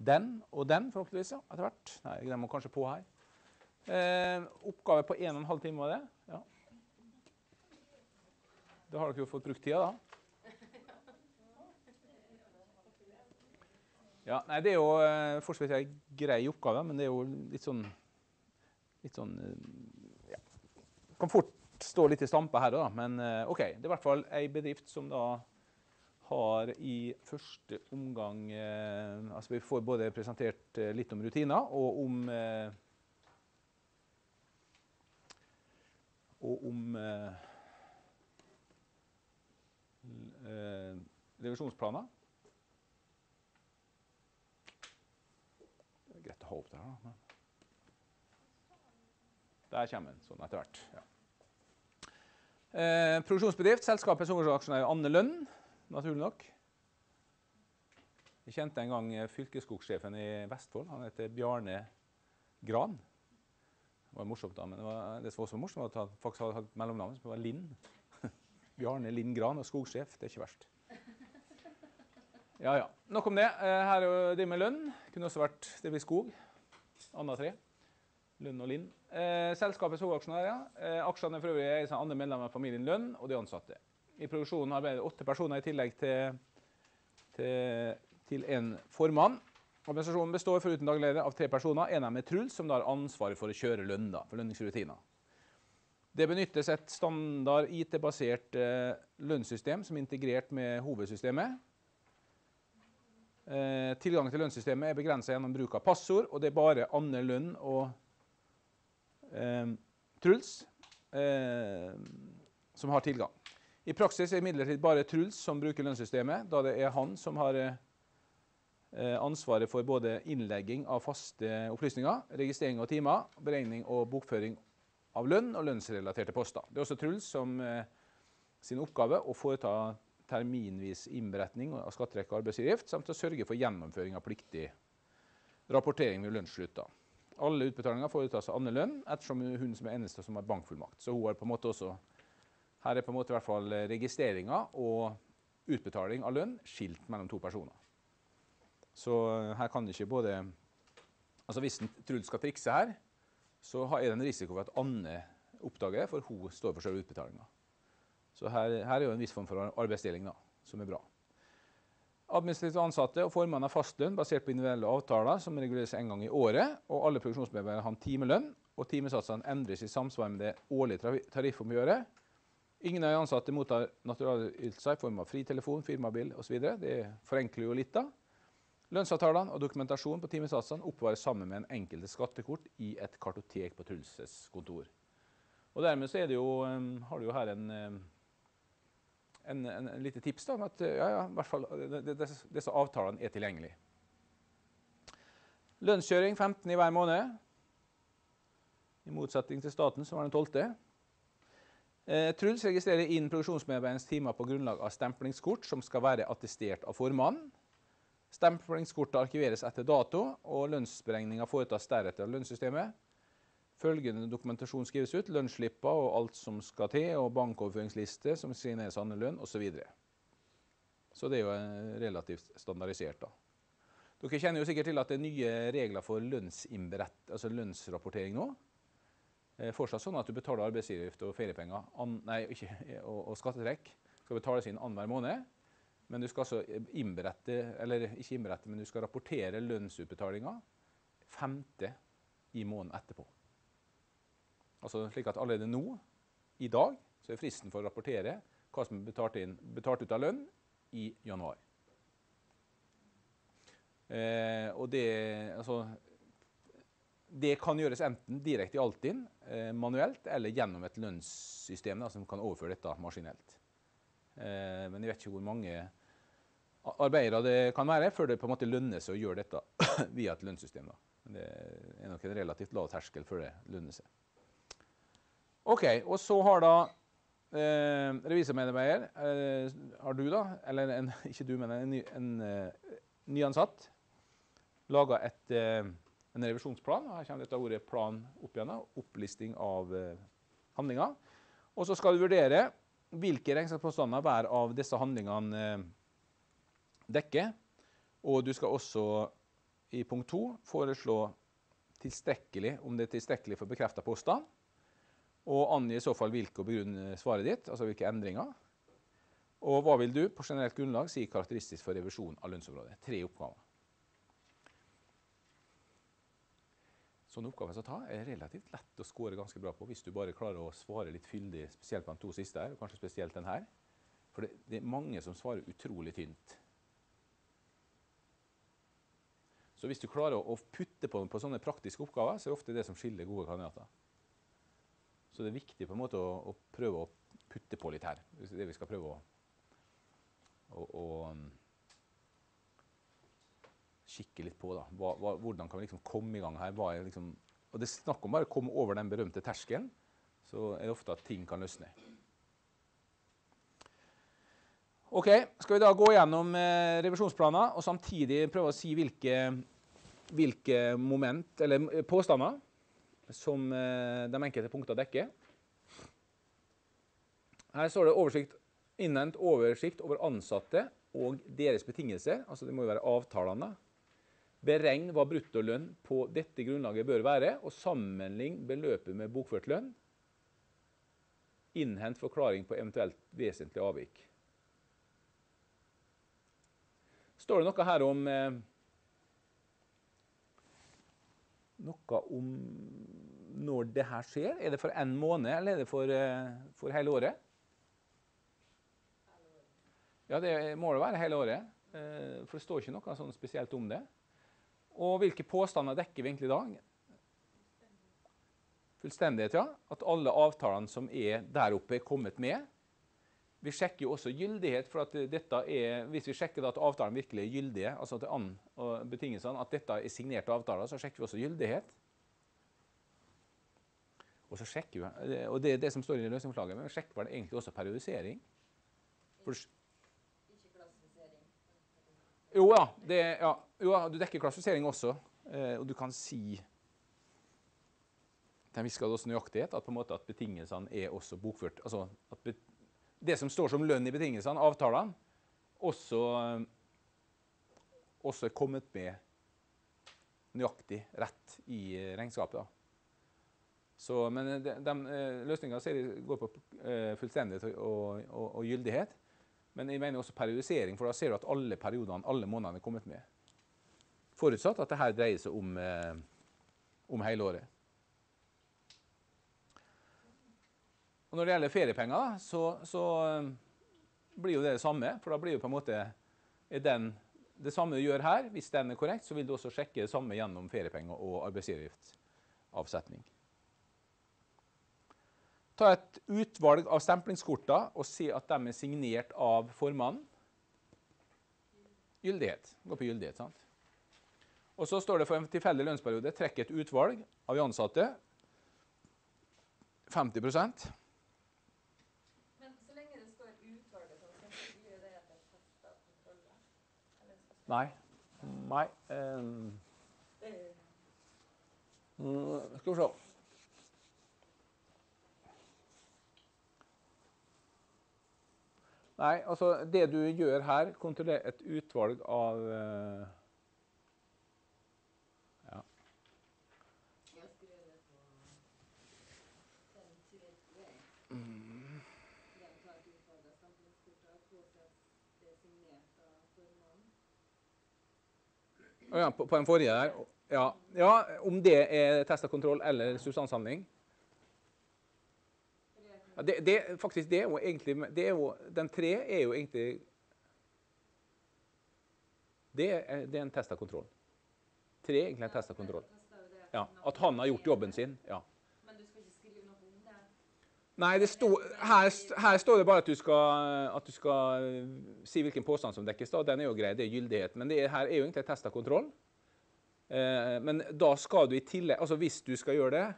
den og den, forhåpentligvis, ja, etter hvert. Nei, den må kanskje på her. Oppgave på 1,5 time var det. Ja. Da har dere jo fått brukt tida, da. Ja, nei, det er jo for så vidt en grei oppgave, men det er jo litt sånn, ja, kan fort stå litt i stampe her da, men ok, det er i hvert fall en bedrift som da har i første omgang, altså vi får både presentert litt om rutiner og om revisjonsplaner. Det er greit å ha opp det her da. Der kommer den, sånn etter hvert. Ja. Produksjonsbedrift, selskapets hovedaksjonær Anne Lønn, naturlig nok. Jeg kjente en gang fylkesskogsjefen i Vestfold, han heter Bjarne Gran. Det var morsomt da, men det som var også morsomt var at han faktisk hadde hatt mellomnavn som var Linn. Bjarne Linn Gran og skogsjef, det er ikke verst. Ja, ja. Nok om det. Her er det med lønn. Kunne også vært det blir skog. Anna 3. Lønn og Linn. Selskapets hovedaksjonær, ja. Aksjene for øvrig er andre medlemmer av familien Lønn og de ansatte. I produksjonen arbeider 8 personer i tillegg til en formann. Organisasjonen består foruten dagleder av 3 personer. En er med Truls, som da har ansvaret for å kjøre lønn, da, for lønningsrutiner. Det benyttes et standard IT-basert lønnssystem som er integrert med hovedsystemet. Tilgang til lønnssystemet er begrenset gjennom bruk av passord, og det er bare Anne Lønn og Truls som har tilgang. I praksis er imidlertid bare Truls som bruker lønnssystemet, da det er han som har ansvaret for både innlegging av faste opplysninger, registrering av timer, beregning og bokføring av lønn og lønnsrelaterte poster. Det er også Truls som sin oppgave å foreta terminvis innberetning av skattetrekk og arbeidsgift, samt å sørge for gjennomføring av pliktig rapportering ved lønnsslutt. Alle utbetalinger foretas av Anne Lønn, ettersom hun som er eneste som har bankfullmakt. Så hun har på en måte også, her er på en måte i hvert fall registreringer og utbetaling av lønn skilt mellom 2 personer. Så her kan det ikke både, altså hvis Truls skal trikse her, så er det en risiko for at Anne oppdager det, for hun står for selve utbetalingen. Så her er jo en viss form for arbeidsdeling da, som er bra. Administrativt ansatte og formann har fastlønn basert på individuelle avtaler som reguleres en gang i året, og alle produksjonsmedarbeidere har timelønn, og timesatsene endres i samsvar med det årlige tariffoppgjøret. Ingen av de ansatte mottar naturalytelser i form av fritelefon, firmabil og så videre. Det forenkler jo litt da. Lønnsavtalene og dokumentasjon på timesatsene oppvares sammen med en enkelte skattekort i et kartotek på Trulses kontor. Og dermed så er det jo, har du jo her en lite tips da, om at ja, i hvert fall disse avtalene er tilgjengelige. Lønnskjøring 15 i hver måned, i motsetning til staten som var den 12. Truls registrerer inn produksjonsmedarbeiderens timer på grunnlag av stemplingskort som skal være attestert av formannen. Stemplingskortet arkiveres etter dato, og lønnsberegninger foretas deretter av lønnssystemet. Følgende dokumentasjon skrives ut, lønnsslipper og alt som skal til, og bankoverføringsliste som signeres Anne Lønn, og så videre. Så det er jo relativt standardisert da. Dere kjenner jo sikkert til at det er nye regler for altså lønnsrapportering nå. Fortsatt sånn at du betaler arbeidsgiveravgift og feriepenger, og skattetrekk skal betales inn annenhver måned. Men du skal altså innberette, eller ikke innberette, men du skal rapportere lønnsutbetalinger 5. i måneden etterpå. Altså slik at allerede nå, i dag, så er fristen for å rapportere hva som er betalt ut av lønn i januar. Og det kan gjøres enten direkte i Altinn, manuelt, eller gjennom et lønnssystem da, som kan overføre dette maskinelt. Men jeg vet ikke hvor mange arbeidere det kan være, før det på en måte lønner seg å gjøre dette via et lønnssystem. Da. Men det er nok en relativt lav terskel før det lønner seg. Ok, og så har da revisormedarbeider, har du da, eller ikke du, men en nyansatt, laget en revisjonsplan. Her kommer dette ordet plan opp igjen, opplisting av handlinger. Og så skal du vurdere hvilke regnskapspåstander hver av disse handlingene dekker, og du skal også i punkt 2 foreslå tilstrekkelig, om det er tilstrekkelig for bekreftet påstand, og angi i så fall hvilke og begrunne svaret ditt, altså hvilke endringer. Og hva vil du på generelt grunnlag si karakteristisk for revisjon av lønnsområdet? 3 oppgaver. Sånne oppgaver som ta er relativt lett å score ganske bra på, hvis du bare klarer å svare litt fyldig, spesielt på de 2 siste her, og kanskje spesielt den her. For det er mange som svarer utrolig tynt. Så hvis du klarer å putte på sånne praktiske oppgaver, så er det ofte det som skiller gode kandidater. Så det er viktig på en måte å prøve å putte på litt her. Det er det vi skal prøve å kikke litt på da. Hvordan kan vi liksom komme i gang her? Og det er snakk om bare å komme over den berømte terskelen, så er det ofte at ting kan løsne. Ok, skal vi da gå gjennom revisjonsplaner, og samtidig prøve å si hvilke moment, eller påstander, som de enkelte punkter dekker. Her står det innhent oversikt over ansatte og deres betingelser, altså det må jo være avtalene. Beregn hva bruttolønn på dette grunnlaget bør være, og sammenlign beløpet med bokført lønn. Innhent forklaring på eventuelt vesentlig avvik. Står det noe her om når det her skjer? Er det for en måned, eller er det for hele året? Ja, det må det være hele året, for det står ikke noe sånn spesielt om det. Og hvilke påstander dekker vi egentlig i dag? Fullstendighet, ja. At alle avtalene som er der oppe er kommet med. Vi sjekker jo også gyldighet, for at hvis vi sjekker at avtalen virkelig er gyldige, altså at betingelsene, at dette er signerte avtaler, så sjekker vi også gyldighet. Og så sjekker vi, og det er det som står i løsningsforslaget, men vi sjekker egentlig også periodisering. Ikke klassifisering. Jo ja, du dekker klassifisering også, og du kan si til en viss grad også nøyaktighet, at på en måte at betingelsene er også bokført, altså at det som står som lønn i betingelsene, avtalene, også er kommet med nøyaktig rett i regnskapet. Da. Så, men løsningene går på fullstendighet og gyldighet, men jeg mener også periodisering, for da ser du at alle periodene, alle månedene er kommet med. Forutsatt at dette dreier seg om hele året. Og når det gjelder feriepenger, så blir jo det samme, for da blir jo på en måte det samme du gjør her. Hvis den er korrekt, så vil du også sjekke det samme gjennom feriepenger og arbeidsgiveravgiftavsetning. Ta et utvalg av stemplingskorter og se at de er signert av formannen. Gyldighet. Gå på gyldighet, sant? Og så står det for en tilfeldig lønnsperiode, trekk et utvalg av de ansatte. 50%. Nei. Skal vi se. Nei, altså det du gjør her, kontroller et utvalg av ja. Jeg skrev det på 523. Den tar et utvalg av stemplingskorter og påses det signert av formannen. Ja, på den forrige der. Ja, om det er test av kontroll eller substanshandling. Ja, faktisk det er jo egentlig, den 3 er jo egentlig, det er en test av kontroll. 3 er egentlig en test av kontroll. Ja, at han har gjort jobben sin, ja. Men du skal ikke skrive noe om det? Nei, her står det bare at du skal si hvilken påstand som dekkes da. Den er jo grei, det er gyldighet. Men her er jo egentlig en test av kontroll. Men da skal du i tillegg, altså hvis du skal gjøre det,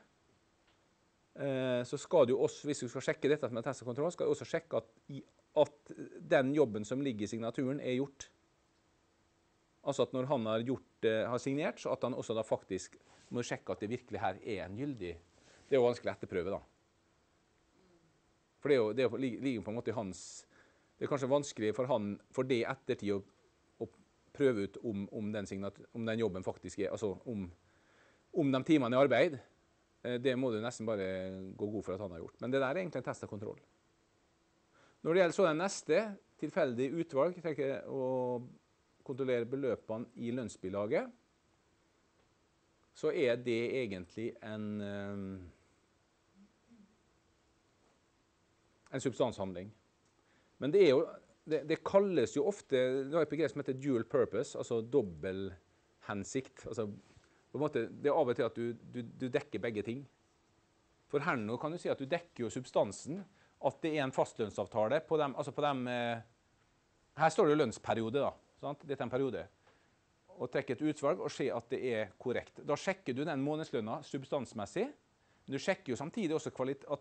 så skal du også, hvis du skal sjekke dette med test av kontroll, skal du også sjekke at den jobben som ligger i signaturen er gjort. Altså at når han har signert, så at han også da faktisk må sjekke at det virkelig her er en gyldig. Det er jo vanskelig etterprøve da. For det ligger på en måte i hans, det er kanskje vanskelig for det ettertid å prøve ut om den jobben faktisk er, altså om de timene i arbeid. Det må du nesten bare gå god for at han har gjort. Men det der er egentlig en test av kontroll. Når det gjelder så den neste, tilfeldig utvalg, tenker jeg å kontrollere beløpene i lønnsbilaget, så er det egentlig en substanshandling. Men det er jo, det kalles jo ofte, det har et begrep som heter dual purpose, altså dobbel hensikt. Altså, på en måte, det er av og til at du dekker begge ting. For her nå kan du si at du dekker jo substansen, at det er en fastlønnsavtale på dem, altså på dem, her står det lønnsperiode da, sant? Dette er en periode. Og trekke et utvalg og se at det er korrekt. Da sjekker du den månedslønna substansmessig, men du sjekker jo samtidig også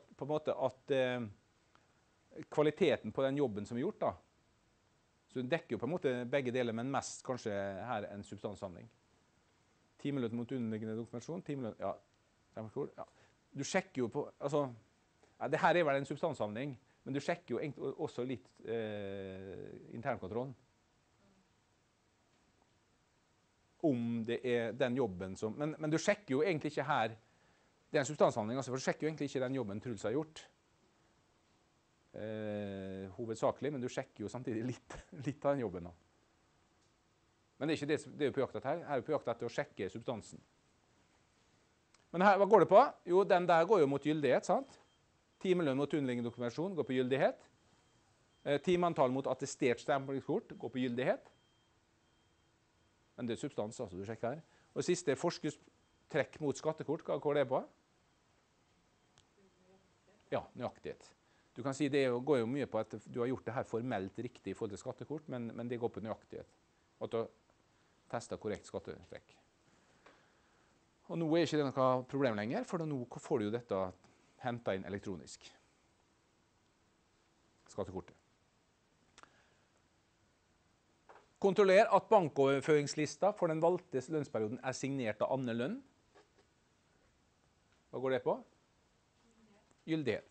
kvaliteten på den jobben som er gjort da. Så du dekker jo på en måte begge deler, men mest kanskje her en substanshandling. Timelønn mot underliggende dokumentasjon, timelønn, ja. Du sjekker jo på, altså, ja, det her er vel en substanshandling, men du sjekker jo egentlig også litt internkontrollen. Om det er den jobben som, men du sjekker jo egentlig ikke her, det er en substanshandling, altså, for du sjekker jo egentlig ikke den jobben Truls har gjort. Hovedsakelig, men du sjekker jo samtidig litt av den jobben da. Men det er ikke det er på jakt etter her. Her er på jakt etter å sjekke substansen. Men her, hva går det på? Jo, den der går jo mot gyldighet, sant? Timelønn mot underliggende dokumentasjon går på gyldighet. Timeantall mot attestert stempelkort går på gyldighet. Men det er substans, altså, du sjekker her. Og siste forskuddstrekk mot skattekort, hva går det på? Ja, nøyaktighet. Du kan si det går jo mye på at du har gjort det her formelt riktig i forhold til skattekort, men det går på nøyaktighet. At du har testet korrekt skattetrekk. Og nå er ikke det noe problem lenger, for nå får du jo dette hentet inn elektronisk. Skattekortet. Kontroller at bankoverføringslista for den valgte lønnsperioden er signert av Anne Lønn. Hva går det på? Gyldighet.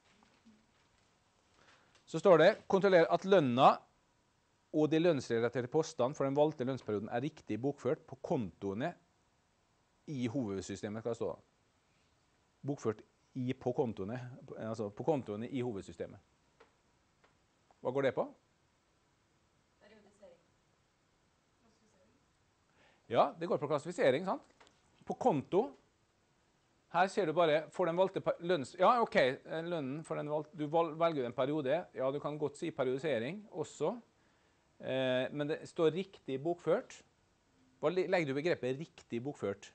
Så står det, kontroller at lønna og de lønnsrelaterte postene for den valgte lønnsperioden er riktig bokført på kontoene i hovedsystemet, skal det stå. Bokført på kontoene, altså på kontoene i hovedsystemet. Hva går det på? Periodisering. Ja, det går på klassifisering, sant? På konto. Her ser du bare, for den valgte lønns... Ja, ok, lønnen for den valgte... Du velger en periode. Ja, du kan godt si periodisering også. Men det står riktig bokført. Hva legger du begrepet riktig bokført?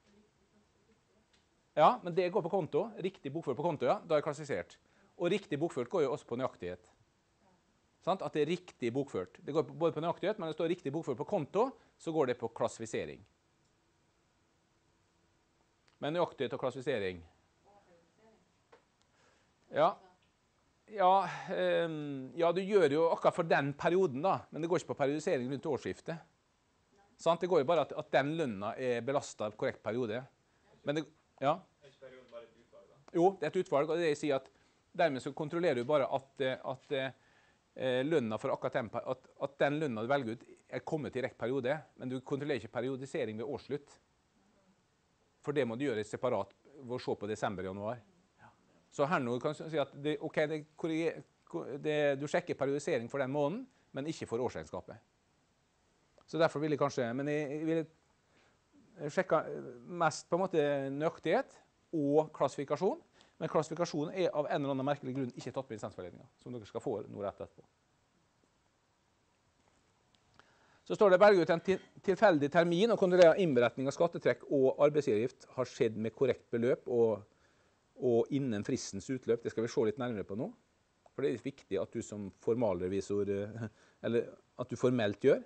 Ja, men det går på konto. Riktig bokført på konto, ja. Da er det klassifisert. Og riktig bokført går jo også på nøyaktighet. Sant? At det er riktig bokført. Det går både på nøyaktighet, men det står riktig bokført på konto, så går det på klassifisering. Men nøyaktighet og klassifisering. Ja. Ja, du gjør jo akkurat for den perioden da, men det går ikke på periodisering rundt årsskiftet. Sant? Det går jo bare at den lønna er belastet på korrekt periode. Men det, ja. Er ikke perioden bare et utvalg da? Jo, det er et utvalg, og det sier at dermed så kontrollerer du bare at lønna for akkurat at den lønna du velger ut er kommet i rett periode, men du kontrollerer ikke periodisering ved årsslutt. For det må du gjøre separat ved å se på desember-januar. Så her nå kan du si at du sjekker periodisering for den måneden, men ikke for årsregnskapet. Så derfor vil jeg kanskje, men jeg vil sjekke mest på en måte nøyaktighet og klassifikasjon, men klassifikasjonen er av en eller annen merkelig grunn ikke tatt på lisensforledningen, som dere skal få noe rett etterpå. Så står det velge ut en tilfeldig termin og kontrollere innberetning av skattetrekk og arbeidsgiveravgift har skjedd med korrekt beløp og innen fristens utløp. Det skal vi se litt nærmere på nå. For det er viktig at du som formalrevisor, eller at du formelt gjør.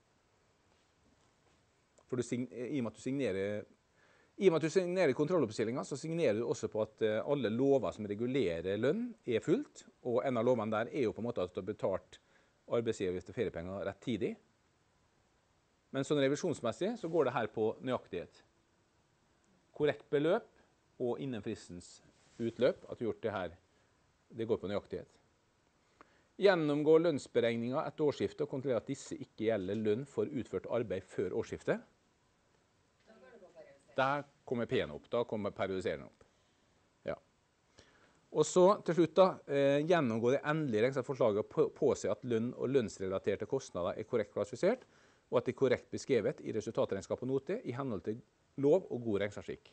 For i og med at du signerer kontrolloppstillingen, så signerer du også på at alle lover som regulerer lønn er fulgt, og en av lovene der er jo på en måte at du har betalt arbeidsgiveravgift og feriepenger rettidig. Men sånn revisjonsmessig så går det her på nøyaktighet. Korrekt beløp og innen fristens utløp, at du har gjort det her, det går på nøyaktighet. Gjennomgå lønnsberegninger etter årsskiftet og kontrollere at disse ikke gjelder lønn for utført arbeid før årsskiftet. Da går det på periodisering. Der kommer P-en opp. Da kommer periodiserende opp. Ja. Og så til slutt da, gjennomgå det endelige regnskapsforslaget og påse at lønn og lønnsrelaterte kostnader er korrekt klassifisert, og at det er korrekt beskrevet i resultatregnskap og note i henhold til lov og god regnskapsskikk.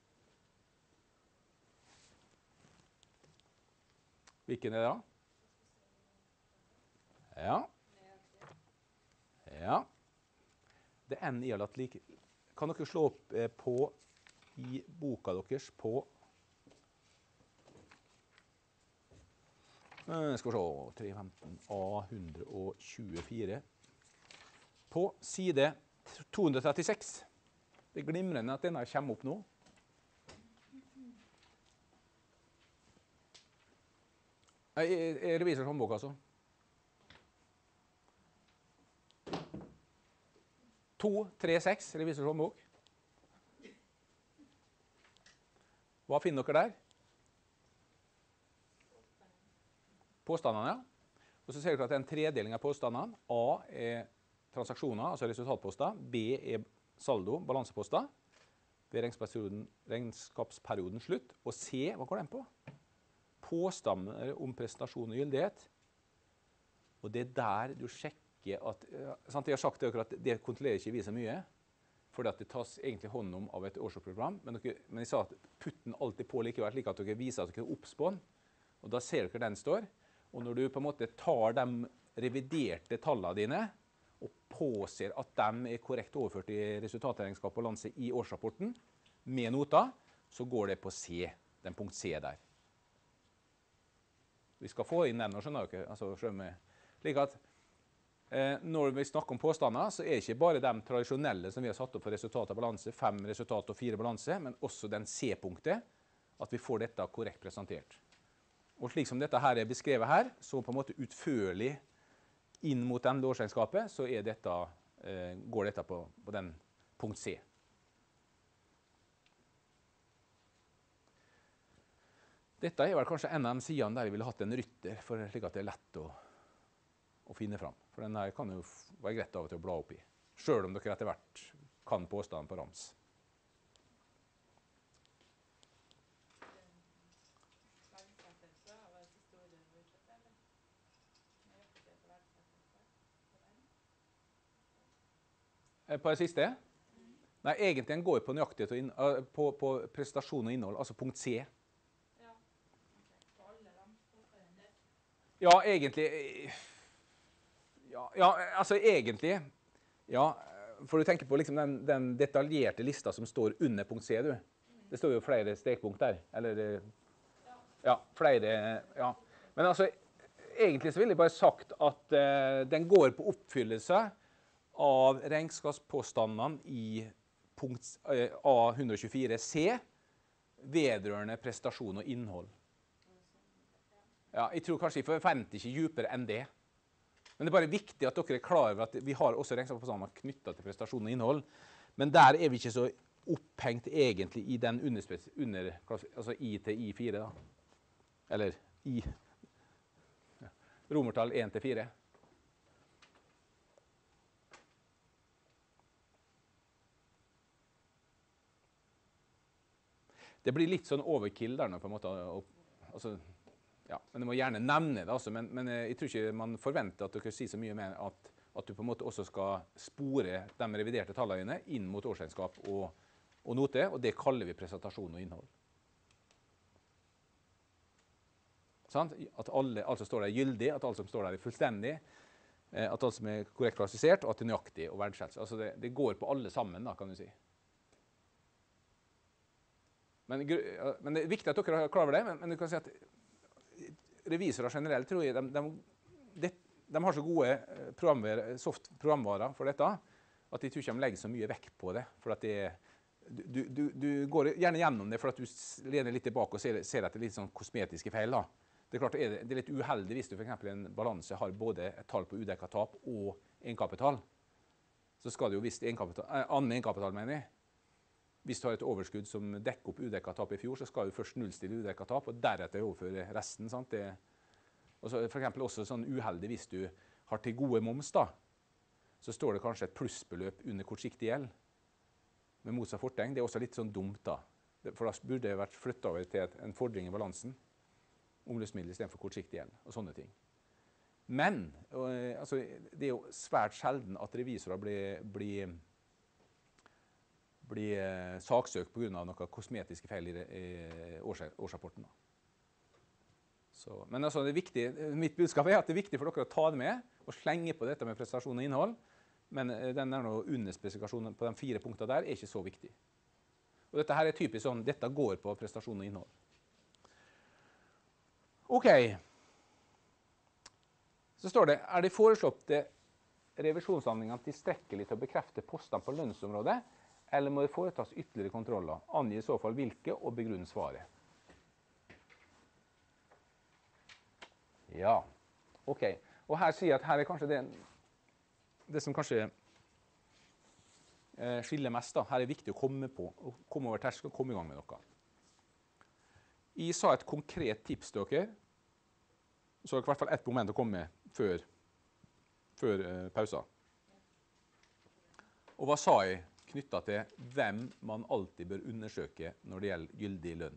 Hvilken er det da? Ja. Ja. Det er N i alle like. Kan dere slå opp på i boka deres på skal vi se 315 A124 på side 236. Det er glimrende at denne kommer opp nå. Revisors håndbok, altså. 236, revisors håndbok. Hva finner dere der? Påstandene, ja. Og så ser dere at det er en tredeling av påstandene. A er transaksjoner, altså resultatposter. B er saldo, balanseposter, ved regnskapsperioden slutt. Og C, hva går den på? Påstander om prestasjon og gyldighet. Og det er der du sjekker at, sant, jeg har sagt til dere at det kontrollerer ikke vi så mye, fordi at det tas egentlig hånd om av et årsprogram, men jeg sa at putt den alltid på likevel, slik at dere viser at dere er obs på den, og da ser dere den står. Og når du på en måte tar de reviderte tallene dine, og påser at de er korrekt overført i resultatregnskap og balanse i årsrapporten, med noter, så går det på C, den punkt C der. Vi skal få inn den, og skjønner dere, altså slik at når vi snakker om påstander, så er det ikke bare de tradisjonelle som vi har satt opp for resultat og balanse, 5 resultat og 4 balanse, men også den C-punktet, at vi får dette korrekt presentert. Og slik som dette her er beskrevet her, så på en måte utførlig inn mot den årsregnskapet, så er dette, går dette på den punkt C. Dette er vel kanskje en av de sidene der jeg ville hatt en rytter, for slik at det er lett å finne fram. For den her kan jo være greit av og til å bla opp i, selv om dere etter hvert kan påstanden på rams. På det siste? Nei, egentlig den går på nøyaktighet og på prestasjon og innhold, altså punkt C. Ja, egentlig, altså egentlig, ja, for du tenker på liksom den detaljerte lista som står under punkt C, du. Det står jo flere stekpunkt der, eller, ja, flere, ja. Men altså, egentlig så ville jeg bare sagt at den går på oppfyllelse av regnskapspåstandene i punkt A124C, vedrørende prestasjon og innhold. Ja, jeg tror kanskje jeg forventer ikke dypere enn det. Men det er bare viktig at dere er klar over at vi har også regnskapspåstander knyttet til prestasjon og innhold. Men der er vi ikke så opphengt egentlig i den altså I til I4 da. Eller I, ja, romertall 1 til 4. Det blir litt sånn overkill der nå på en måte, altså, ja, men jeg må gjerne nevne det, altså, men jeg tror ikke man forventer at dere sier så mye mer at du på en måte også skal spore de reviderte tallene dine inn mot årsregnskap og note, og det kaller vi presentasjon og innhold. Sant? At alt som står der er gyldig, at alt som står der er fullstendig, at alt som er korrekt klassifisert, og at det er nøyaktig og verdsatt. Altså det går på alle sammen, da, kan du si. Men det er viktig at dere er klar over det, men du kan si at revisorer generelt, tror jeg, de har så gode programvarer for dette, at jeg tror ikke de legger så mye vekt på det. For at du går gjerne gjennom det, for at du lener litt tilbake og ser etter litt sånn kosmetiske feil. Da. Det er klart det er litt uheldig hvis du for eksempel i en balanse har både et tall på udekket tap og egenkapital. Så skal det jo, hvis annen egenkapital, mener jeg, hvis du har et overskudd som dekker opp udekket tap i fjor, så skal du først nullstille udekket tap, og deretter overføre resten. Sant? Og så for eksempel også sånn uheldig hvis du har til gode moms, da, så står det kanskje et plussbeløp under kortsiktig gjeld med motsatt fortegn. Det er også litt sånn dumt, da. For da burde det vært flyttet over til en fordring i balansen. Omløpsmiddel i stedet for kortsiktig gjeld og sånne ting. Men altså, det er jo svært sjelden at revisorer blir saksøkt på grunn av noen kosmetiske feil i årsrapporten. Da. Så, men altså, mitt budskap er at det er viktig for dere å ta det med og slenge på dette med prestasjon og innhold. Men den er nå under spesifikasjonen på de 4 punktene der er ikke så viktig. Og dette her er typisk sånn, dette går på prestasjon og innhold. Ok. Så står det, er de foreslåtte revisjonshandlingene tilstrekkelig til å bekrefte postene på lønnsområdet, eller må det foretas ytterligere kontroller? Angi i så fall hvilke og begrunn svaret. Ja, ok. Og her sier jeg at her er kanskje det som kanskje skiller mest. Da. Her er det viktig å komme over terskel og komme i gang med noe. Jeg sa et konkret tips til dere, så er det i hvert fall ett moment å komme med før pausen. Og hva sa jeg knyttet til hvem man alltid bør undersøke når det gjelder gyldig lønn?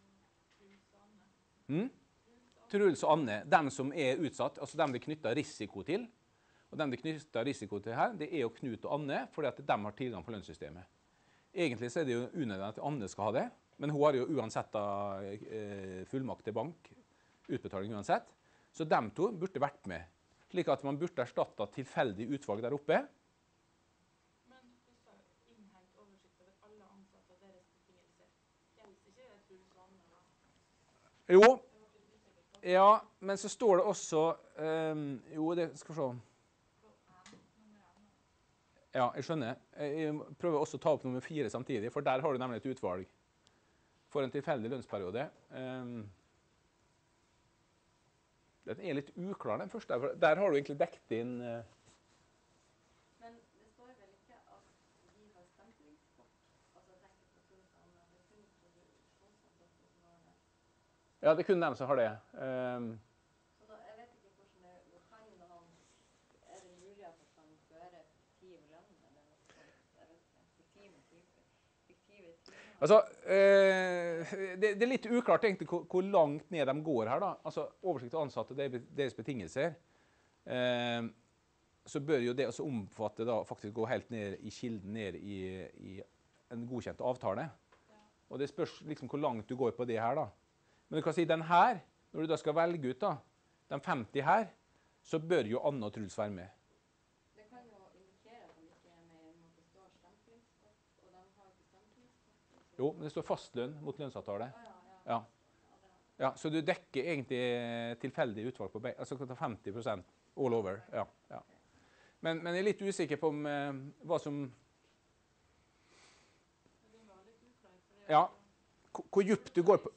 Truls og Anne, dem som er utsatt, altså dem det knytter risiko til, og dem det knytter risiko til her, det er jo Knut og Anne, fordi at de har tilgang på lønnssystemet. Egentlig så er det jo unødvendig at Anne skal ha det, men hun har jo uansett fullmakt til bank, utbetaling uansett, så dem to burde vært med, slik at man burde erstatte tilfeldig utvalg der oppe. Men du sa innhent oversikt over alle ansatte og deres betingelser. Gjelder ikke det Truls og Anne da? Jo, ja, men så står det også, jo, det skal vi se. Ja, jeg skjønner. Jeg prøver også å ta opp nummer 4 samtidig, for der har du nemlig et utvalg for en tilfeldig lønnsperiode. Den er litt uklar, den første. For der har du egentlig dekket inn... Men det står vel ikke at de har stemplingskort, altså dekket på Truls og Anne, det er kun produksjonsansatte som har det. Ja, det er kun dem som har det. Så da, jeg vet ikke hvordan det kan han, er det mulig at han fører fiktiv lønn, eller noe sånt, jeg vet ikke, fiktive timer. Altså, det er litt uklart egentlig hvor langt ned de går her da. Altså, oversikt til ansatte, deres betingelser. Så bør jo det også omfatte da faktisk gå helt ned i kilden, ned i en godkjent avtale. Og det spørs liksom hvor langt du går på det her da. Men du kan si den her, når du da skal velge ut da, den 50 her, så bør jo Anne og Truls være med. Det kan jo indikere at de ikke er med, når det står stemplingskort, og de har ikke stemplingskort. Jo, men det står fastlønn mot lønnsavtale. Ja. Ja, så du dekker egentlig tilfeldig utvalg på begge, altså 50% all over. Ja. Men jeg er litt usikker på om hva som... Ja, hvor djupt du går på...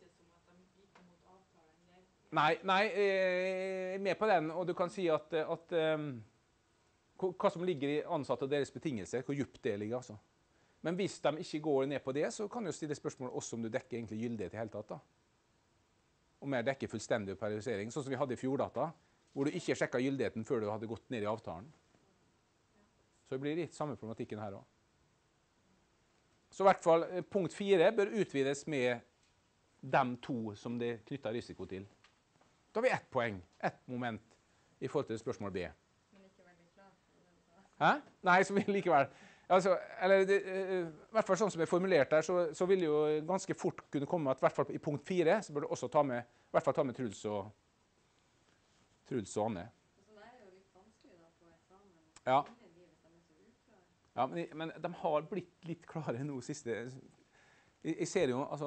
Nei, jeg er med på den, og du kan si at hva som ligger i ansatte og deres betingelser, hvor djupt det ligger, altså. Men hvis de ikke går ned på det, så kan du stille spørsmål også om du dekker egentlig gyldighet i hele tatt, da. Og mer dekker fullstendig periodisering, sånn som vi hadde i fjordata, hvor du ikke sjekket gyldigheten før du hadde gått ned i avtalen. Så det blir litt samme problematikken her også. Så i hvert fall punkt 4 bør utvides med de to som det knytter risiko til. Da har vi ett poeng, ett moment i forhold til spørsmål B. Men ikke veldig klar. Hæ? Nei, så vil likevel. Altså, eller i hvert fall sånn som det er formulert der, så vil det jo ganske fort kunne komme at i hvert fall i punkt 4 så bør du også ta med Truls og Anne. Så det er jo litt vanskelig da på eksamen. Ja. Hvis de er så uklare. Ja, men de har blitt litt klare nå siste. Jeg ser jo, altså,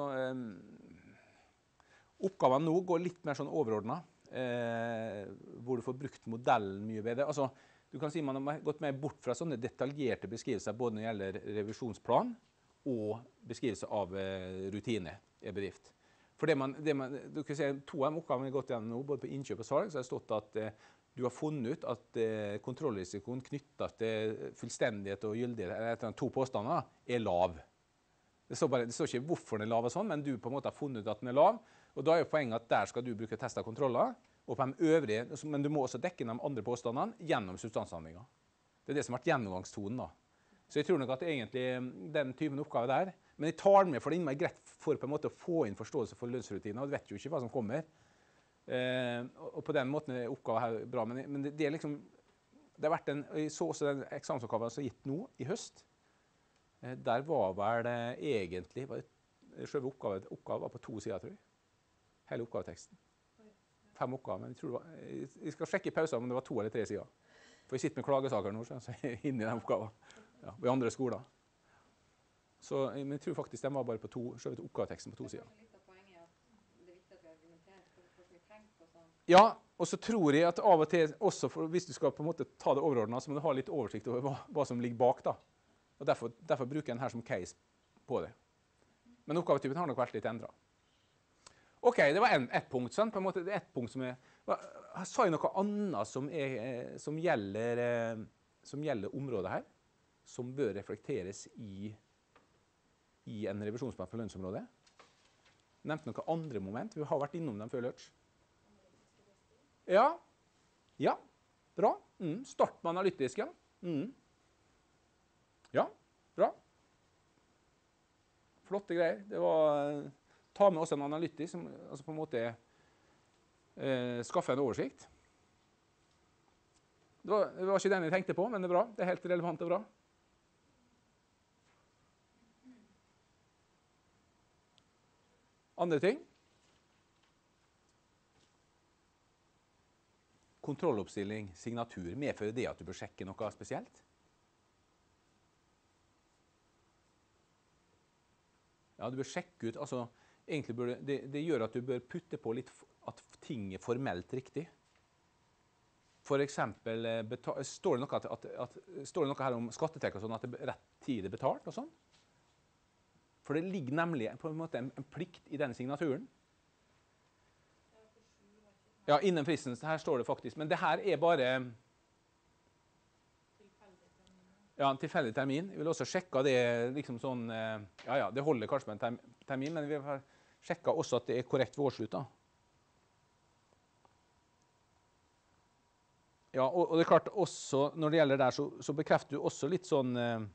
oppgavene nå går litt mer sånn overordnet, hvor du får brukt modellen mye bedre. Altså, du kan si man har gått mer bort fra sånne detaljerte beskrivelser, både når det gjelder revisjonsplan og beskrivelse av rutine i bedrift. For du kan si, to av oppgavene vi har gått gjennom nå, både på innkjøp og salg, så har det stått at du har funnet ut at kontrollrisikoen knyttet til fullstendighet og gyldighet, etter to påstander, er lav. Det står ikke hvorfor den er lav og sånn, men du på en måte har funnet ut at den er lav, og da er jo poenget at der skal du bruke test av kontroller, og på de øvrige, men du må også dekke de andre påstandene gjennom substanshandlinger. Det er det som har vært gjennomgangstonen da. Så jeg tror nok at egentlig den typen oppgave der, men jeg tar den med for det er innmari greit for på en måte å få inn forståelse for lønnsrutiner, og du vet jo ikke hva som kommer. Og på den måten er oppgaven her bra, men det er liksom, det har vært jeg så også den eksamensoppgaven som er gitt nå i høst. Der var vel egentlig, selve oppgaven var på 2 sider, tror jeg. Hele oppgaveteksten. 5 oppgaver, men jeg tror det var, jeg skal sjekke i pausen om det var 2 eller 3 sider. For jeg sitter med klagesaker nå, så jeg er inne i den oppgaven. Ja, i andre skoler. Så men jeg tror faktisk den var bare på 2, selve oppgaveteksten på 2 sider. Litt av poenget er at det er viktig at vi argumenterer for hvordan vi tenker og sånn. Ja, og så tror jeg at av og til, også hvis du skal på en måte ta det overordnet, så må du ha litt oversikt over hva som ligger bak da. Og derfor bruker jeg den her som case på det. Men oppgavetypen har nok vært litt endret. Ok, det var ett punkt, sånn. På en måte det er ett punkt som sa jeg noe annet som gjelder området her, som bør reflekteres i en revisjonsplan for lønnsområdet. Nevnte noen andre moment. Vi har vært innom dem før lunsj. Ja, bra. Start med analytisk, ja. Ja, bra. Flotte greier. Det var ta med oss en analytisk som altså på en måte skaffe en oversikt. Det var ikke den jeg tenkte på, men det er bra. Det er helt relevant og bra. Andre ting. Kontrolloppstilling, signatur. Medfører det at du bør sjekke noe spesielt? Ja, du bør sjekke ut, altså egentlig det gjør at du bør putte på litt at ting er formelt riktig. For eksempel, står det noe her om skattetrekk og sånn, at det rett tid er betalt og sånn? For det ligger nemlig på en måte en plikt i den signaturen. Ja, innen fristen, her står det faktisk, men det her er bare ja, en tilfeldig termin. Jeg vil også sjekke det liksom sånn, ja, det holder kanskje med en termin, men vi vil sjekke også at det er korrekt ved årsslutt da. Ja, og det er klart også, når det gjelder der, så bekrefter du også litt sånn,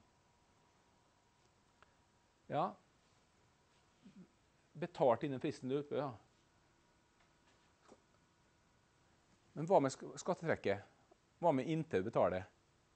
ja, betalt innen fristen du er oppe, ja. Men hva med skattetrekket? Hva med inntil du betaler?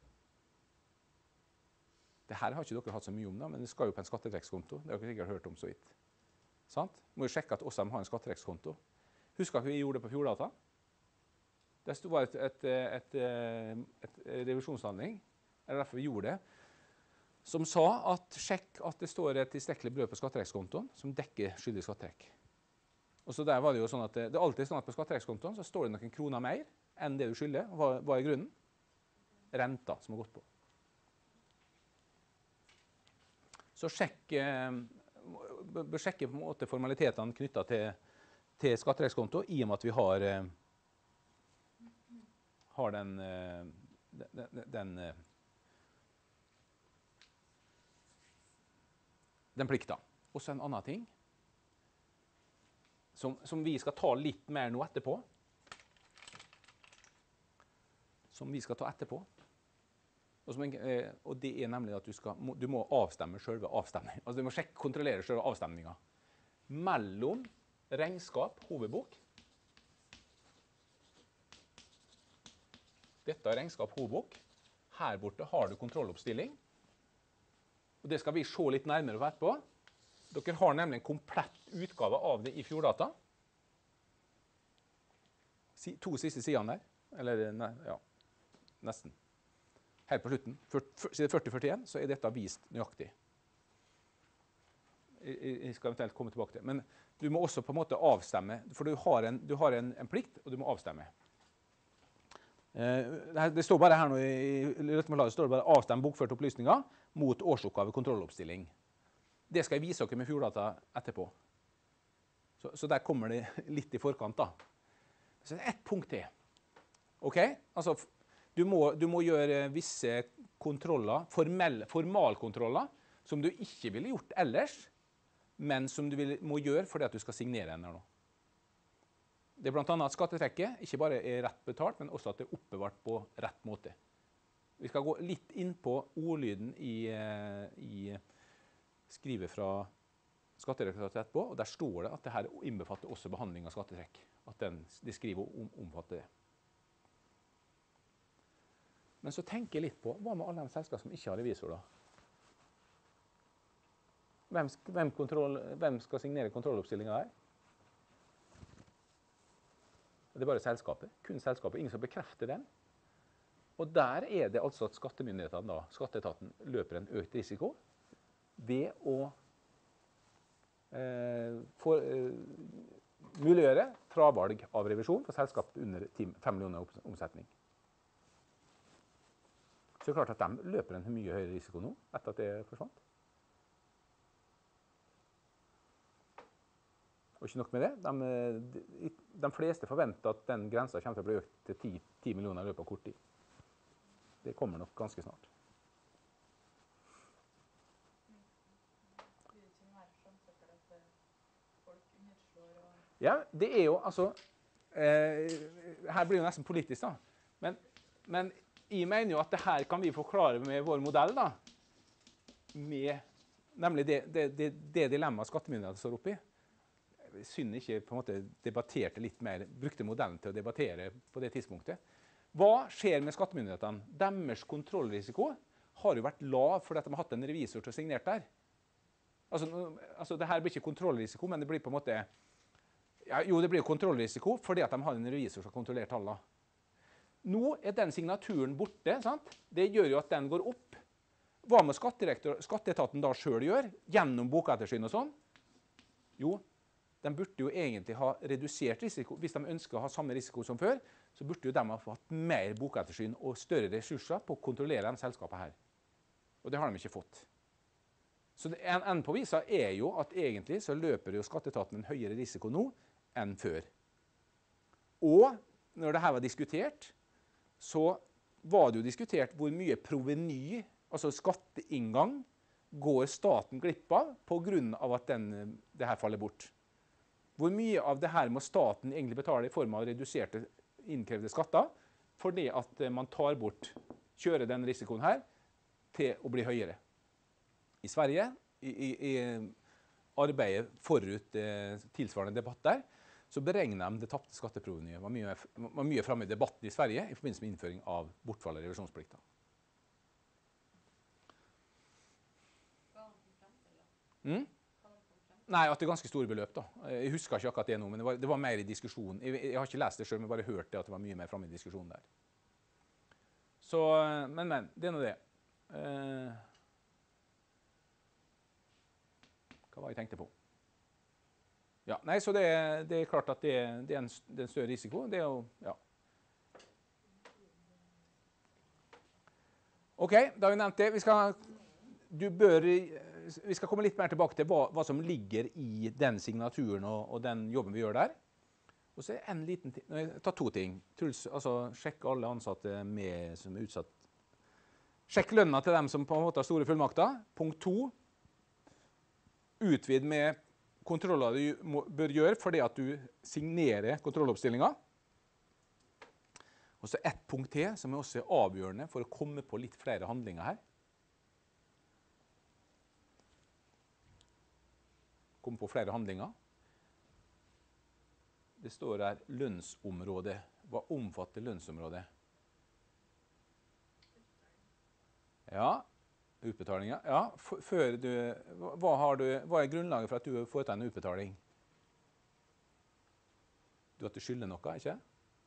Det her har ikke dere hatt så mye om da, men det skal jo på en skattetrekkskonto. Det har dere sikkert hørt om så vidt. Sant? Må jo sjekke at også de har en skattetrekkskonto. Husker at vi gjorde det på Fjorddata? Det var et revisjonshandling, eller derfor vi gjorde det, som sa at sjekk at det står et tilstrekkelig beløp på skattetrekkskontoen som dekker skyldig skattetrekk. Og så der var det jo sånn at det er alltid sånn at på skattetrekkskontoen så står det noen kroner mer enn det du skylder. Hva er grunnen? Renta som har gått på. Så bør sjekke på en måte formalitetene knyttet til skattetrekkskonto, i og med at vi har den plikten. Også en annen ting, som vi skal ta litt mer nå etterpå. Som vi skal ta etterpå. Og det er nemlig at du må avstemme selve avstemningen. Altså du må kontrollere selve avstemningen. Mellom regnskap, hovedbok. Dette er regnskap, hovedbok. Her borte har du kontrolloppstilling. Og det skal vi se litt nærmere på etterpå. Dere har nemlig en komplett utgave av det i Fjorddata. 2 siste sidene der. Eller, ja, nesten. Helt på slutten, side 40-41, så er dette vist nøyaktig. Jeg skal eventuelt komme tilbake til. Men du må også på en måte avstemme, for du har en plikt, og du må avstemme. Det står bare her nå i Løttemalaget står det bare avstemme bokførte opplysninger mot årsoppgave kontrolloppstilling. Det skal jeg vise dere med Fjorddata etterpå. Så der kommer det litt i forkant da. Så det er ett punkt til. Ok? Altså, du må gjøre visse kontroller, formalkontroller, som du ikke ville gjort ellers, men som du må gjøre fordi at du skal signere en her nå. Det er blant annet at skattetrekket ikke bare er rett betalt, men også at det er oppbevart på rett måte. Vi skal gå litt inn på ordlyden i skrivet fra Skattedirektoratet etterpå, og der står det at dette innbefatter også behandling av skattetrekk. At de skriver omfatter det. Men så tenker jeg litt på, hva med alle de selskap som ikke har revisor da? Hvem skal signere kontrolloppstillingen der? Det er bare selskapet, kun selskapet, ingen som bekrefter den. Og der er det altså at skattemyndighetene da, skatteetaten, løper en økt risiko ved å muliggjøre fravalg av revisjon for selskap under 5 millioner omsetning. Så det er klart at de løper en mye høyere risiko nå, etter at det forsvant. Og ikke nok med det, de fleste forventer at den grensen kommer til å bli økt til 10 millioner i løpet av kort tid. Det kommer nok ganske snart. Ja, det er jo altså, her blir det nesten politisk da, men jeg mener jo at det her kan vi forklare med vår modell da, nemlig det dilemmaet skattemyndighetene står oppe i. Synd ikke på en måte debatterte litt mer, brukte modellen til å debattere på det tidspunktet. Hva skjer med skattemyndighetene? Deres kontrollrisiko har jo vært lav fordi de har hatt en revisor til å signere der. Altså det her blir ikke kontrollrisiko, men det blir på en måte, ja, jo det blir kontrollrisiko fordi at de har en revisor som kontrollerer tallene. Nå er den signaturen borte, sant? Det gjør jo at den går opp. Hva må skatteetaten da selv gjøre, gjennom bokettersyn og sånn? Jo, de burde jo egentlig ha redusert risiko. Hvis de ønsker å ha samme risiko som før, så burde jo de ha fått mer bokettersyn og større ressurser på å kontrollere den selskapet her. Og det har de ikke fått. Så en på visa er jo at egentlig så løper jo skatteetaten en høyere risiko nå enn før. Og når det her var diskutert, så var det jo diskutert hvor mye proveny, altså skatteinngang, går staten glipp av på grunn av at det her faller bort. Hvor mye av det her må staten egentlig betale i form av reduserte innkrevde skatter, fordi at man kjører den risikoen her til å bli høyere. I Sverige, i arbeidet forut tilsvarende debatt der, så beregner de det tapte skatteprovenyet var mye fremme i debatten i Sverige i forbindelse med innføring av bortfall av revisjonsplikter. Nei, at det er ganske store beløp da. Jeg husker ikke akkurat det nå, men det var mer i diskusjonen. Jeg har ikke lest det selv, men bare hørt det at det var mye mer fremme i diskusjonen der. Så, men, det er nå det. Hva var jeg tenkte på? Ja, nei, så det er klart at det er en større risiko. Det er jo, ja. Ok, da har vi nevnt det. Vi skal komme litt mer tilbake til hva som ligger i den signaturen og den jobben vi gjør der. Og så er en liten ting, jeg tar 2 ting. Altså, sjekk alle ansatte som er utsatt. Sjekk lønna til dem som på en måte har store fullmakter. Punkt 2. Utvid med kontroller du bør gjøre fordi at du signerer kontrolloppstillinga. Og så ett punkt til som er også avgjørende for å komme på litt flere handlinger her. Komme på flere handlinger. Det står her lønnsområde. Hva omfatter lønnsområdet? Ja, utbetalinger. Ja, hva er grunnlaget for at du får ta en utbetaling? Du at du skylder noe, ikke?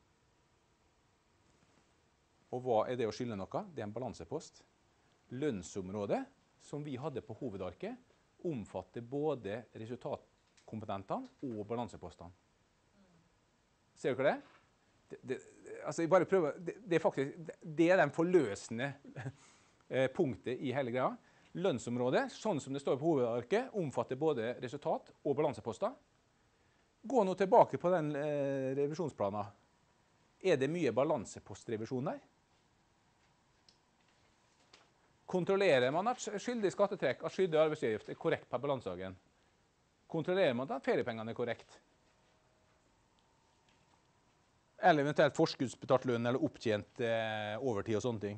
Og hva er det å skylde noe? Det er en balansepost. Lønnsområdet, som vi hadde på hovedarket, omfatter både resultatkomponentene og balansepostene. Ser dere det? Altså, jeg bare prøver, det er den forløsende punktet i hele greia. Lønnsområdet, sånn som det står på hovedarket, omfatter både resultat og balanseposter. Gå nå tilbake på den revisjonsplanen. Er det mye balansepostrevisjon der? Kontrollerer man at skyldig skattetrekk, at skyldig arbeidsgift er korrekt på balansedagen? Kontrollerer man at feriepengene er korrekt? Eller eventuelt forskuddsbetalt lønn eller opptjent overtid og sånne ting.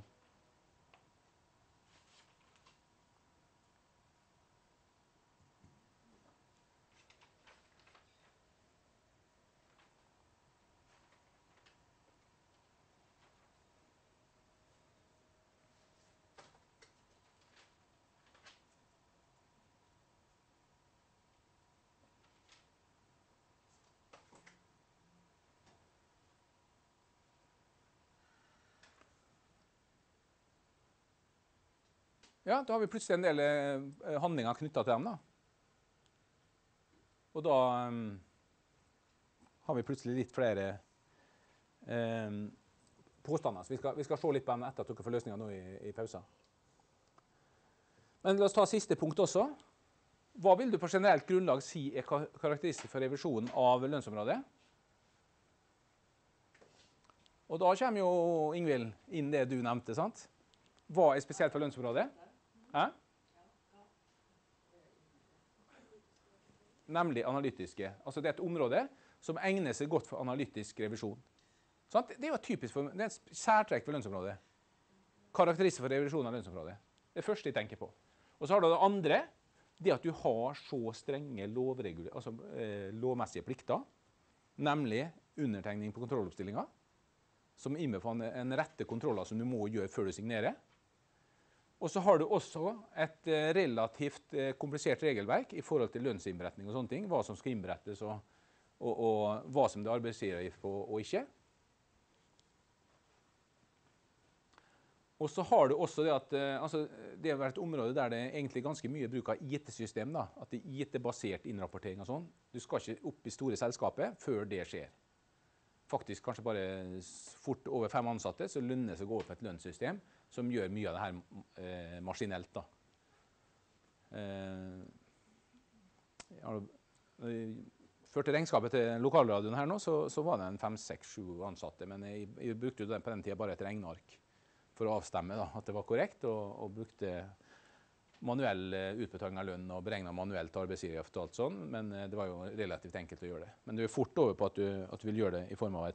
Ja, da har vi plutselig en del handlinger knyttet til dem da. Og da har vi plutselig litt flere påstander. Så vi skal se litt på dem etter at dere får løsninger nå i pausen. Men la oss ta siste punkt også. Hva vil du på generelt grunnlag si er karakteristisk for revisjonen av lønnsområdet? Og da kommer jo Ingvild inn det du nevnte, sant? Hva er spesielt for lønnsområdet? Hæ? Nemlig analytiske. Altså det er et område som egner seg godt for analytisk revisjon. Sånn? Det er jo typisk for, det er et særtrekk for lønnsområdet. Karakteristisk for revisjon av lønnsområdet. Det er det første jeg tenker på. Og så har du det andre, det at du har så strenge lovmessige plikter, nemlig undertegning på kontrolloppstillinger, som innbefatter en rette kontroller som du må gjøre før du signerer. Og så har du også et relativt komplisert regelverk i forhold til lønnsinnberetning og sånne ting, hva som skal innberettes og hva som det er arbeidsgiveravgift på og ikke. Og så har du også det at altså, det har vært et område der det er egentlig ganske mye bruk av IT-system, da, at det er IT-basert innrapportering og sånn. Du skal ikke opp i store selskapet før det skjer. Faktisk kanskje bare fort over 5 ansatte, så lønner det seg å gå opp et lønnssystem som gjør mye av det her maskinelt. Da. Førte regnskapet til lokalradioen her nå, så var det en 5, 6, 7 ansatte, men jeg brukte jo den på den tiden bare et regneark for å avstemme da, at det var korrekt, og brukte manuell utbetaling av lønn og beregnet manuelt arbeidsgiveravgift og alt sånn, men det var jo relativt enkelt å gjøre det. Men du er fort over på at du vil gjøre det i form av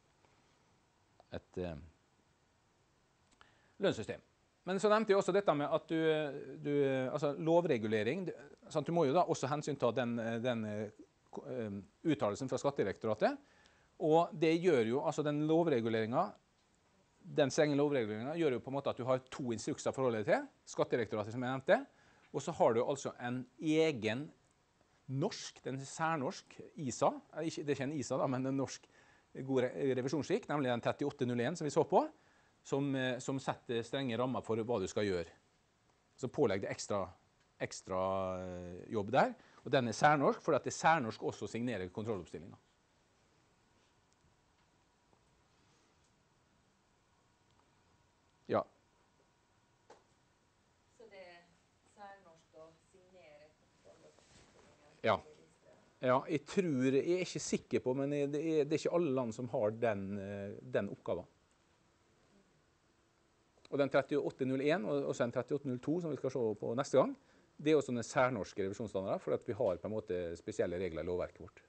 et lønnssystem. Men så nevnte jeg også dette med at altså lovregulering, sant, du må jo da også hensynta den uttalelsen fra Skattedirektoratet, og det gjør jo, altså den strenge lovreguleringen gjør jo på en måte at du har 2 instrukser å forholde deg til, Skattedirektoratet som jeg nevnte, og så har du altså en egen norsk, den særnorsk ISA, det er ikke en ISA da, men en norsk god revisjonsskikk, nemlig den 3801 som vi så på, som setter strenge rammer for hva du skal gjøre. Så pålegger det ekstra jobb der, og den er særnorsk, for at det er særnorsk også signerer kontrolloppstillingen. Ja. Så det er særnorsk å signere kontrolloppstillingen? Ja. Ja, jeg er ikke sikker på, men det er ikke alle land som har den oppgaven. Og den 3801 og også den 3802 som vi skal se på neste gang, det er også sånne særnorske revisjonsstandarder, for at vi har på en måte spesielle regler i lovverket vårt.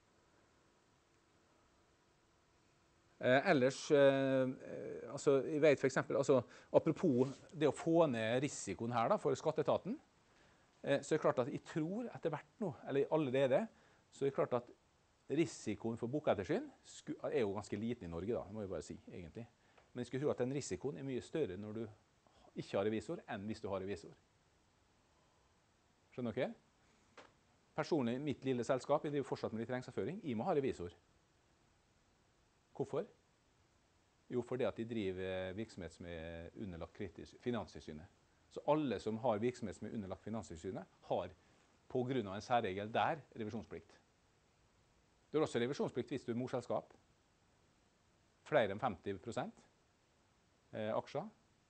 Ellers, altså, jeg vet for eksempel, altså, apropos det å få ned risikoen her da, for skatteetaten, så er det klart at jeg tror etter hvert nå, eller allerede, så er det klart at risikoen for bokettersyn er jo ganske liten i Norge da, må jeg bare si, egentlig. Men jeg skulle tro at den risikoen er mye større når du ikke har revisor, enn hvis du har revisor. Skjønner dere? Personlig, mitt lille selskap, jeg driver fortsatt med litt regnskapsføring, jeg må ha revisor. Hvorfor? Jo, fordi at de driver virksomhet som er underlagt Finanstilsynet. Så alle som har virksomhet som er underlagt Finanstilsynet, har på grunn av en særregel der revisjonsplikt. Du har også revisjonsplikt hvis du er morselskap. Flere enn 50% aksjer.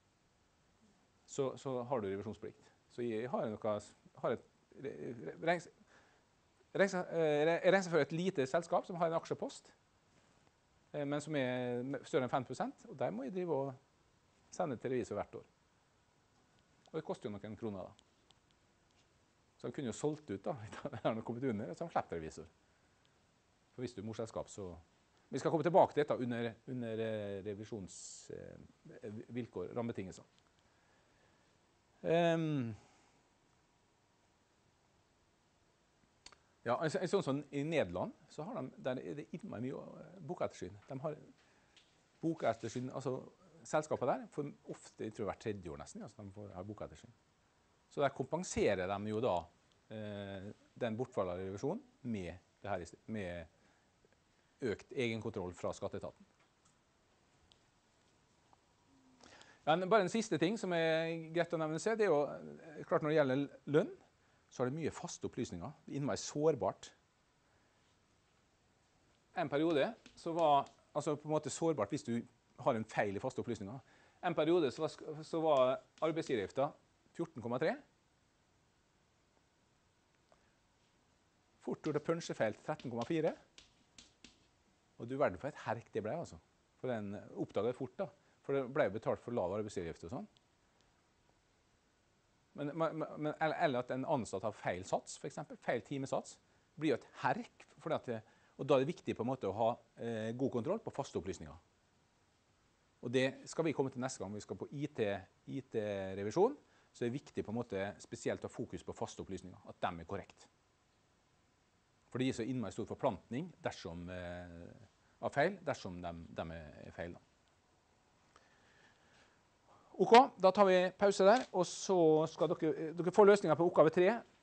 Så har du revisjonsplikt. Så jeg har regnskapsfører et lite selskap som har en aksjepost, men som er større enn 5%, og der må jeg drive og sende til revisor hvert år. Og det koster jo noen kroner da. Så han kunne jo solgt ut da, det har kommet under, så han slipper revisor. For hvis du er morselskap, så Vi skal komme tilbake til dette under revisjonsvilkår, rammebetingelser. Ja, sånn som i Nederland, så har der er det innmari mye bokettersyn. De har bokettersyn, altså selskapet der får ofte, jeg tror hvert tredje år nesten, altså de får ha bokettersyn. Så der kompenserer de jo da den bortfallet av revisjon med økt egenkontroll fra skatteetaten. Ja, bare en siste ting som er greit å nevne, det er jo klart når det gjelder lønn, så er det mye faste opplysninger. Det er innmari sårbart. En periode så var altså på en måte sårbart hvis du har en feil i faste opplysninger. En periode så var arbeidsgiveravgiften 14,3. Fort gjort punsjefeil 13,4. Og du verden for et herk det ble, altså. For den oppdaget fort, da. For det ble betalt for lav arbeidsgiveravgift og sånn. Eller at en ansatt har feil sats, for eksempel. Feil timesats. Blir jo et herk. Og da er det viktig på en måte å ha god kontroll på faste opplysninger. Og det skal vi komme til neste gang vi skal på IT-revisjon. Så er det viktig på en måte spesielt å ha fokus på faste opplysninger. At de er korrekt. For det gir så innmari stor forplantning av feil dersom de er feil. Da. Ok, da tar vi pause der, og så skal dere få løsninger på oppgave 3.